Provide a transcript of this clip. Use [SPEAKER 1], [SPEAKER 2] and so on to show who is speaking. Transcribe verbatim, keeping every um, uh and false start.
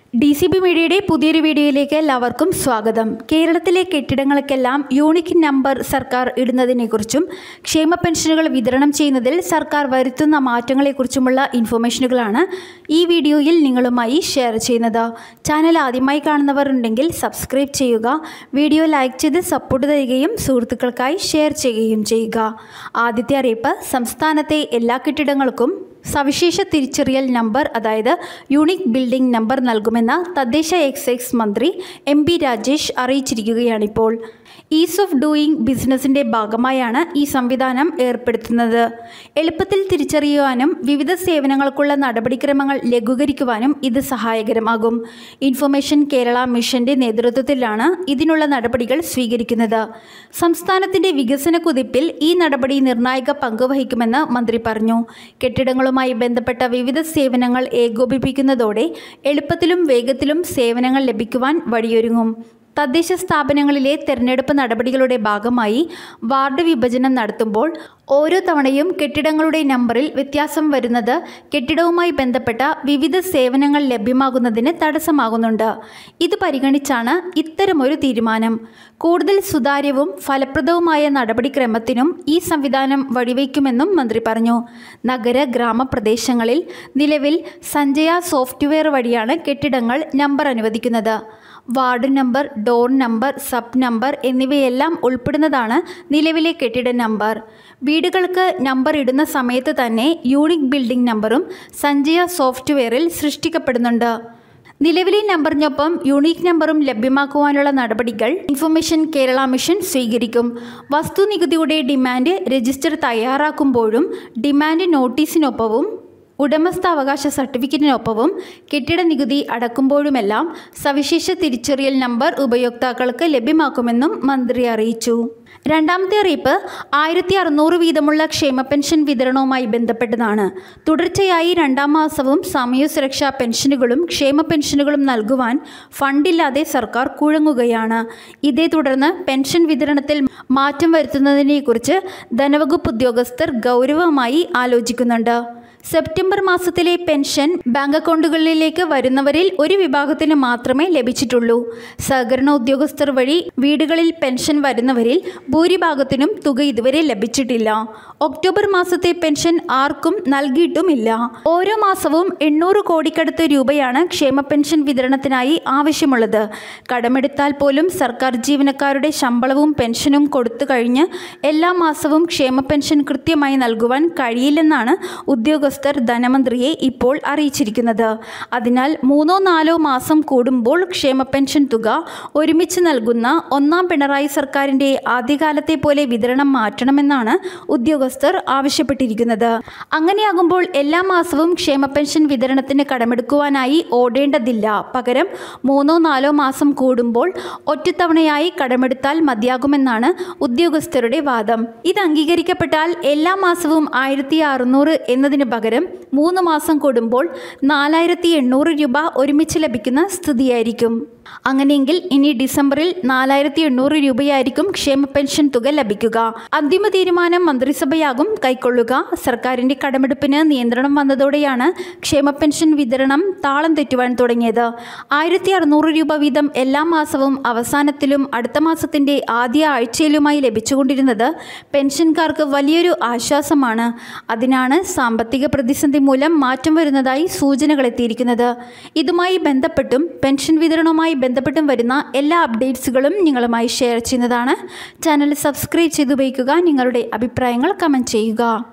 [SPEAKER 1] D C B മീഡിയയുടെ പുതിയൊരു വീഡിയോയിലേക്ക് എല്ലാവർക്കും സ്വാഗതം. കേരളത്തിലെ കെട്ടിടങ്ങൾക്കെല്ലാം യൂണിക് നമ്പർ സർക്കാർ ഇടുന്നതിനെക്കുറിച്ചും ക്ഷേമ പെൻഷനുകൾ വിതരണം ചെയ്യുന്നതിൽ സർക്കാർ വരുത്തുന്ന മാറ്റങ്ങളെക്കുറിച്ചുമുള്ള ഇൻഫർമേഷനുകളാണ് ഈ വീഡിയോയിൽ നിങ്ങളുമായി ഷെയർ ചെയ്യുന്നത്. ചാനൽ ആദ്യമായി കാണുന്നവർ ഉണ്ടെങ്കിൽ സബ്സ്ക്രൈബ് ചെയ്യുക, വീഡിയോ ലൈക്ക് ചെയ്ത് സപ്പോർട്ട് തരികയും സുഹൃത്തുക്കൾക്കായി ഷെയർ ചെയ്യുകയും ചെയ്യുക. ആദ്യത്തെ അറിയിപ്പ്, സംസ്ഥാനത്തെ എല്ലാ കെട്ടിടങ്ങൾക്കും സവിശേഷ തിരിച്ചറിയൽ നമ്പർ അതായത് യൂണിക് ബിൽഡിംഗ് നമ്പർ നൽകുമെന്ന് തദ്ദേശ എക്സൈസ് മന്ത്രി എം പി രാജേഷ് അറിയിച്ചിരിക്കുകയാണിപ്പോൾ. ഈസ് ഓഫ് ഡൂയിങ് ബിസിനസിൻ്റെ ഭാഗമായാണ് ഈ സംവിധാനം ഏർപ്പെടുത്തുന്നത്. എളുപ്പത്തിൽ തിരിച്ചറിയുവാനും വിവിധ സേവനങ്ങൾക്കുള്ള നടപടിക്രമങ്ങൾ ലഘൂകരിക്കുവാനും ഇത് സഹായകരമാകും. ഇൻഫർമേഷൻ കേരള മിഷന്റെ നേതൃത്വത്തിലാണ് ഇതിനുള്ള നടപടികൾ സ്വീകരിക്കുന്നത്. സംസ്ഥാനത്തിൻ്റെ വികസന കുതിപ്പിൽ ഈ നടപടി നിർണായക പങ്ക് വഹിക്കുമെന്ന് മന്ത്രി പറഞ്ഞു. കെട്ടിടങ്ങളുമായി ബന്ധപ്പെട്ട വിവിധ സേവനങ്ങൾ ഏകോപിപ്പിക്കുന്നതോടെ എളുപ്പത്തിലും വേഗത്തിലും സേവനങ്ങൾ ലഭിക്കുവാൻ വഴിയൊരുങ്ങും. തദ്ദേശ സ്ഥാപനങ്ങളിലെ തെരഞ്ഞെടുപ്പ് നടപടികളുടെ ഭാഗമായി വാർഡ് വിഭജനം നടത്തുമ്പോൾ ഓരോ തവണയും കെട്ടിടങ്ങളുടെ നമ്പറിൽ വ്യത്യാസം വരുന്നത് കെട്ടിടവുമായി ബന്ധപ്പെട്ട വിവിധ സേവനങ്ങൾ ലഭ്യമാകുന്നതിന് തടസ്സമാകുന്നുണ്ട്. ഇത് പരിഗണിച്ചാണ് ഇത്തരമൊരു തീരുമാനം. കൂടുതൽ സുതാര്യവും ഫലപ്രദവുമായ നടപടിക്രമത്തിനും ഈ സംവിധാനം വഴിവെക്കുമെന്നും മന്ത്രി പറഞ്ഞു. നഗര ഗ്രാമപ്രദേശങ്ങളിൽ നിലവിൽ സഞ്ജയ സോഫ്റ്റ്വെയർ വഴിയാണ് കെട്ടിടങ്ങൾ നമ്പർ അനുവദിക്കുന്നത്. Ward number, door number, sub number എന്നിവയെല്ലാം ഉൾപ്പെടുന്നതാണ് നിലവിലെ കെട്ടിട നമ്പർ. വീടുകൾക്ക് നമ്പർ ഇടുന്ന സമയത്ത് തന്നെ യൂണിക് ബിൽഡിംഗ് നമ്പറും സഞ്ജയ സോഫ്റ്റ്വെയറിൽ സൃഷ്ടിക്കപ്പെടുന്നുണ്ട്. നിലവിലെ നമ്പറിനൊപ്പം യൂണിക് നമ്പറും ലഭ്യമാക്കുവാനുള്ള നടപടികൾ ഇൻഫർമേഷൻ കേരള മിഷൻ സ്വീകരിക്കും. വസ്തുനികുതിയുടെ ഡിമാൻഡ് രജിസ്റ്റർ തയ്യാറാക്കുമ്പോഴും ഡിമാൻഡ് നോട്ടീസിനൊപ്പവും ഉടമസ്ഥാവകാശ സർട്ടിഫിക്കറ്റിനൊപ്പവും കെട്ടിട നികുതി അടക്കുമ്പോഴുമെല്ലാം സവിശേഷ തിരിച്ചറിയൽ നമ്പർ ഉപയോക്താക്കൾക്ക് ലഭ്യമാക്കുമെന്നും മന്ത്രി അറിയിച്ചു. രണ്ടാമത്തെ അറിയിപ്പ്, ആയിരത്തി അറുന്നൂറ് വീതമുള്ള ക്ഷേമ പെൻഷൻ വിതരണവുമായി ബന്ധപ്പെട്ടതാണ്. തുടർച്ചയായി രണ്ടാം മാസവും സാമൂഹ്യ സുരക്ഷാ പെൻഷനുകളും ക്ഷേമ പെൻഷനുകളും നൽകുവാൻ ഫണ്ടില്ലാതെ സർക്കാർ കുഴങ്ങുകയാണ്. ഇതേ തുടർന്ന് പെൻഷൻ വിതരണത്തിൽ മാറ്റം വരുത്തുന്നതിനെക്കുറിച്ച് ധനവകുപ്പ് ഉദ്യോഗസ്ഥർ ഗൗരവമായി ആലോചിക്കുന്നുണ്ട്. സെപ്റ്റംബർ മാസത്തിലെ പെൻഷൻ ബാങ്ക് അക്കൗണ്ടുകളിലേക്ക് വരുന്നവരിൽ ഒരു വിഭാഗത്തിന് മാത്രമേ ലഭിച്ചിട്ടുള്ളൂ. സഹകരണ ഉദ്യോഗസ്ഥർ വഴി വീടുകളിൽ പെൻഷൻ വരുന്നവരിൽ ഭൂരിഭാഗത്തിനും തുക ഇതുവരെ ലഭിച്ചിട്ടില്ല. ഒക്ടോബർ മാസത്തെ പെൻഷൻ ആർക്കും നൽകിയിട്ടുമില്ല. ഓരോ മാസവും എണ്ണൂറ് കോടിക്കടുത്ത് രൂപയാണ് ക്ഷേമ പെൻഷൻ വിതരണത്തിനായി ആവശ്യമുള്ളത്. കടമെടുത്താൽ പോലും സർക്കാർ ജീവനക്കാരുടെ ശമ്പളവും പെൻഷനും കൊടുത്തു കഴിഞ്ഞ് എല്ലാ മാസവും ക്ഷേമ പെൻഷൻ കൃത്യമായി നൽകുവാൻ കഴിയില്ലെന്നാണ് ഉദ്യോഗസ്ഥർ ധനമന്ത്രിയെ ഇപ്പോൾ അറിയിച്ചിരിക്കുന്നത്. അതിനാൽ മൂന്നോ നാലോ മാസം കൂടുമ്പോൾ ക്ഷേമ പെൻഷൻ തുക ഒരുമിച്ച് നൽകുന്ന ഒന്നാം പിണറായി സർക്കാരിൻ്റെ ആദ്യകാലത്തെ പോലെ വിതരണം മാറ്റണമെന്നാണ് ഉദ്യോഗസ്ഥർ ആവശ്യപ്പെട്ടിരിക്കുന്നത്. അങ്ങനെയാകുമ്പോൾ എല്ലാ മാസവും ക്ഷേമ പെൻഷൻ വിതരണത്തിന് കടമെടുക്കുവാനായി ഓടേണ്ടതില്ല. പകരം മൂന്നോ നാലോ മാസം കൂടുമ്പോൾ ഒറ്റത്തവണയായി കടമെടുത്താൽ മതിയാകുമെന്നാണ് ഉദ്യോഗസ്ഥരുടെ വാദം. ഇത് അംഗീകരിക്കപ്പെട്ടാൽ എല്ലാ മാസവും ആയിരത്തി അറുന്നൂറ് എന്നതിന് പകരം മൂന്ന് മാസം കൂടുമ്പോൾ നാലായിരത്തി എണ്ണൂറ് രൂപ ഒരുമിച്ച് ലഭിക്കുന്ന സ്ഥിതിയായിരിക്കും. അങ്ങനെയെങ്കിൽ ഇനി ഡിസംബറിൽ നാലായിരത്തി എണ്ണൂറ് രൂപയായിരിക്കും ക്ഷേമ പെൻഷൻ തുക ലഭിക്കുക. അന്തിമ തീരുമാനം മന്ത്രിസഭയാകും കൈക്കൊള്ളുക. സർക്കാരിൻ്റെ കടമെടുപ്പിന് നിയന്ത്രണം വന്നതോടെയാണ് ക്ഷേമ പെൻഷൻ വിതരണം താളം തെറ്റുവാൻ തുടങ്ങിയത്. ആയിരത്തി അറുന്നൂറ് രൂപ വീതം എല്ലാ മാസവും അവസാനത്തിലും അടുത്ത മാസത്തിൻ്റെ ആദ്യ ആഴ്ചയിലുമായി ലഭിച്ചുകൊണ്ടിരുന്നത് പെൻഷൻകാർക്ക് വലിയൊരു ആശ്വാസമാണ്. അതിനാണ് സാമ്പത്തിക പ്രതിസന്ധി മൂലം മാറ്റം വരുന്നതായി സൂചനകൾ എത്തിയിരിക്കുന്നത്. ഇതുമായി ബന്ധപ്പെട്ടും പെൻഷൻ വിതരണവുമായി ബന്ധപ്പെട്ടും വരുന്ന എല്ലാ അപ്ഡേറ്റ്സുകളും നിങ്ങളുമായി ഷെയർ ചെയ്യുന്നതാണ്. ചാനൽ സബ്സ്ക്രൈബ് ചെയ്ത് ഉപയോഗിക്കുക. നിങ്ങളുടെ അഭിപ്രായങ്ങൾ കമൻറ്റ് ചെയ്യുക.